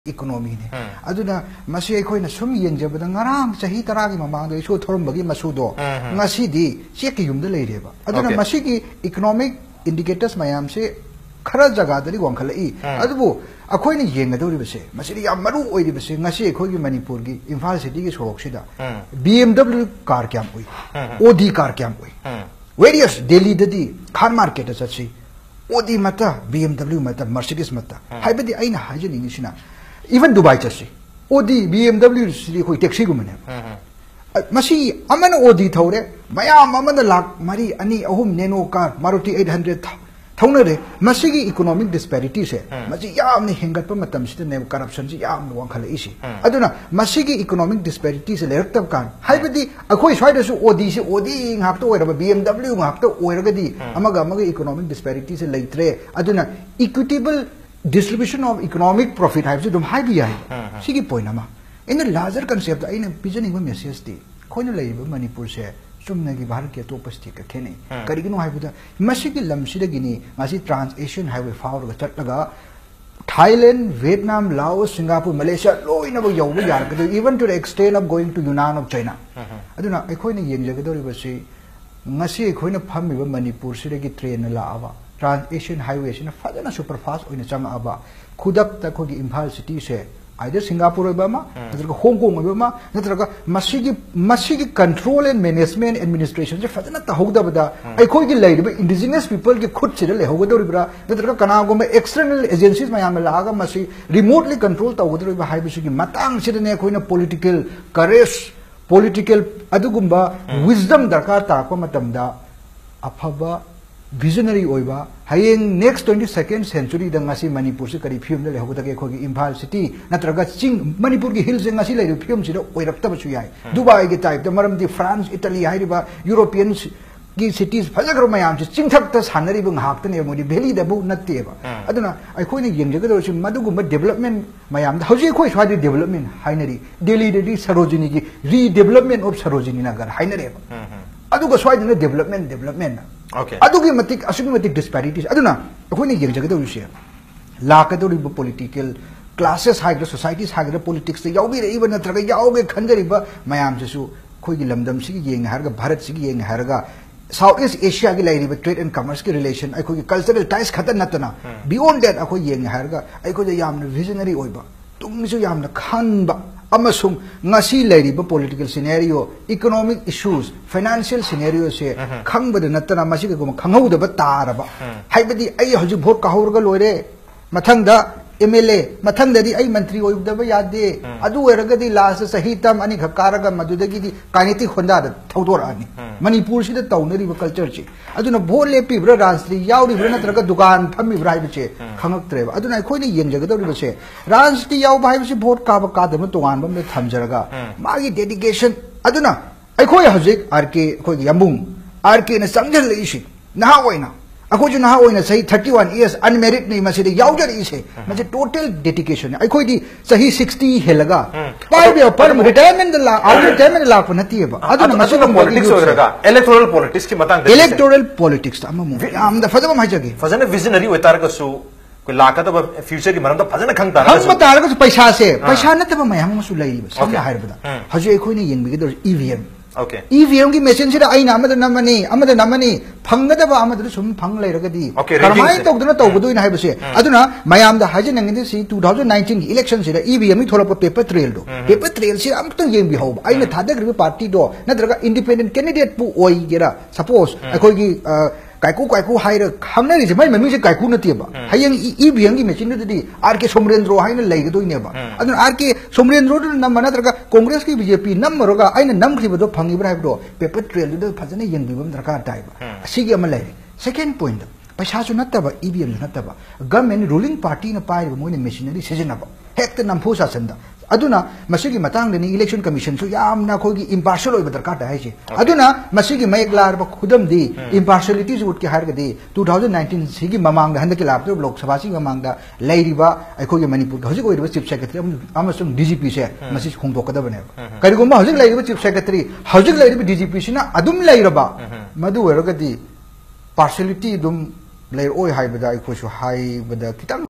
economy ne aduna masi ekhoi na sum yengjabada ngarang chahi taragi mamang de shu thorumbagi masudo ngasi di cheki yumda leireba aduna masi ki economic indicators mayam se khara jaga dari wangkhalai adubu akhoi ni yengadori base masi yam maru oiri base ngasi ekhoi gi Manipur gi Imphal city gi sorok sida BMW car kyam oi OD car kyam oi various Delhi dadi Khan market achi OD mata BMW mata Mercedes mata haibadi aina hajani ni sina even Dubai chasi OD BMW siri koi taxi gumane masi amana OD thore mayam amana lak mari ani ahum nano car Maruti 800 thaunare masi gi economic disparity se masi yam ni hengat pa matam sita ne corruption ji yam wang khala isi aduna masi gi economic disparity se lertab kan haibadi akhoi swaida su OD se OD ngak to oiraba BMW ngak to oiragadi amaga economic disparity se leitre aduna equitable distribution of economic profit haibse dum haibi ai sigi point ama in the larger concept aina pigening ba message ti khoina leiba Manipur se sumna gi bharat ke top state ka khene karigino haibuda masigi lamsida gini ngasi trans asian highway fawr ga chatlaga Thailand Vietnam Laos Singapore Malaysia loina ba yobu yar ka even to the extent of going to Yunnan of China aduna ekhoina yengjagadori ba si ngasi ekhoina phammi ba Manipur sida gi train la aba Trans Asian Highway is a superfast in Changa Aba. Kudak the Kogi Imphal city say either Singapore Obama, Hong Kong Obama, Masigi control and management administration. Fatana Hogda, I call the indigenous people get could chill Hogadora, the Kanagoma external agencies, Mayamalaga Masi remotely controlled the Hogador Hibishigi, Matang Sidane political courage, political Adugumba, wisdom Dakata, Komatamda, Apaba. Visionary oiba hayeng next 22nd century da ngasi Manipur se kari film le hoda ke khogi Imphal city natraga ching Manipur gi hills ngasi le film sida oirap ta bachu yai Dubai ge type da maram di France Italy hairiba European gi cities phajagro mayam se chingthak ta sanari bung hak ta ne modi valley da bu natte ba aduna ai khoi ne yengjaga do sim madu gum development mayam da hoji khoi swadi development hainari Delhi de Sarojini gi redevelopment of Sarojini nagar hainare ba aduga swadi ne development okay adugi matik asugi disparities aduna akhoi ne yengjaga do sia lakadori political classes high societies high politics te yaubi re even natraga yauge khanjari ba mayam jesu khoi gi lamdam sigi yeng harga Bharat sigi yeng harga Southeast Asia gi lairi trade and commerce ki relation ai khoi cultural ties khatan natana beyond that akhoi yeng harga ai khoi yam visionary oiba tungsu yam na khanba amasung ngasi lairiba political scenario economic issues financial scenario se khangbada natana masi ko khanghauda ba taraba haibadi ai hoji vote ka horga loire mathangda MLA mathangdadi ai mantri oibdaba yade adu eragadi last sahitam ani khakaraga madudagi di kaniti khonda da thodor ani Manipur sida taunari ba culture chi aduna vote le pi bra rajri yauri bra natraga dukan phammi bra ibe che khangak treba aduna khoi ni yengjaga do se rajri yaw bai se vote ka ba ka da towan ba me thamjaraga magi dedication aduna ai khoi hojik RK khoi yambung RK na sangjal le ishi na hoina Ako jo na hoina sahi 31 years unmarried nei maside yaujar ise mase total dedication ai khoi di sahi 60 helaga pai be par retirement la out retirement la ko nati ba aduna maside politics oiraga electoral politics ki matang electoral politics ta amu am da fadaba mai jage fazana visionary oitar ka su ko laka da future ki maram da fazana khang tar hang matar ka paisa se paisa na ta mai hang su lai ba samna hair ba haju ai khoi ni yeng bi ge EVM okay EVM ki machine sida ai namada namani phangada ba amada sum phang lairagadi karmai tawduna tawbudu ina haibase aduna mayam da haje nangindi si 2019 ki election sida EVM ki thola paper trail do paper trail si amtang yeng bi hob aina thadagri party do nadraga independent candidate pu oi gera suppose akoi ki kaiku haira khamnari je mai mami je kaiku nati ba hayang EVM ki machine di RK Somrendro haina laigado ine ba aduna RK Somrendro na mana daga Congress ki BJP namroga aina namkhri do phangi bra do paper trail do phajana yeng bibam darkar tai ba asigi ama lai second point paisa su natta ba EVM su natta ba government ruling party na pai mo ne machinery sejana ba hekta nampu sa sanda aduna masigi matang ni election commission su yamna khoi gi impartial oi badar ka ta hai che aduna masigi maiklar ba khudam di impartiality ju ut ki har ga di 2019 sigi mamang da handaki lap lok sabha si mamang da lairi ba ai khoi gi Manipur hoji ko ri chief secretary amasung DGP se masi khongdok ka da bane kari go ma hoji lairi ba chief secretary hoji lairi ba DGP sina adum lairi ba madu wero ga di partiality dum lair oi hai ba da ai khoi su hai ba da kitam